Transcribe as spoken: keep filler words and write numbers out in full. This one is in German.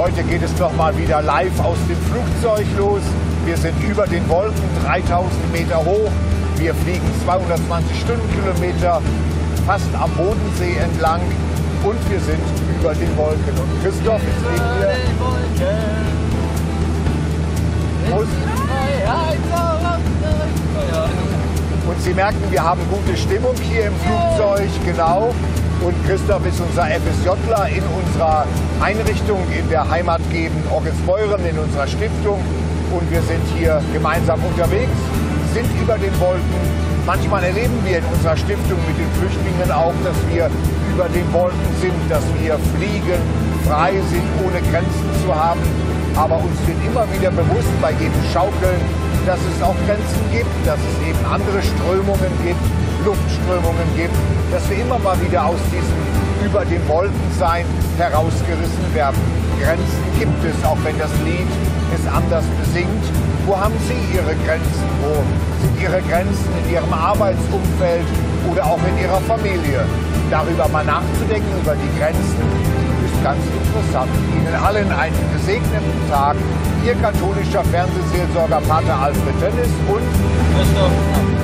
Heute geht es noch mal wieder live aus dem Flugzeug los. Wir sind über den Wolken, dreitausend Meter hoch. Wir fliegen zweihundertzwanzig Stundenkilometer fast am Bodensee entlang. Und wir sind über den Wolken. Und Christoph ist neben mir. Und Sie merken, wir haben gute Stimmung hier im Flugzeug, genau. Und Christoph ist unser FSJler in unserer Einrichtung in der heimatgebenden Oggesbeuren, in unserer Stiftung. Und wir sind hier gemeinsam unterwegs, sind über den Wolken. Manchmal erleben wir in unserer Stiftung mit den Flüchtlingen auch, dass wir über den Wolken sind, dass wir fliegen, frei sind, ohne Grenzen zu haben. Aber uns wird immer wieder bewusst bei jedem Schaukeln, dass es auch Grenzen gibt, dass es eben andere Strömungen gibt, Luftströmungen gibt, dass wir immer mal wieder aus diesem über den Wolkensein herausgerissen werden. Grenzen gibt es, auch wenn das Lied es anders besingt. Wo haben Sie Ihre Grenzen? Wo sind Ihre Grenzen in Ihrem Arbeitsumfeld oder auch in Ihrer Familie? Darüber mal nachzudenken, über die Grenzen, ist ganz interessant. Ihnen allen einen gesegneten Tag. Ihr katholischer Fernsehseelsorger Pater Alfred Tönnis und Christoph.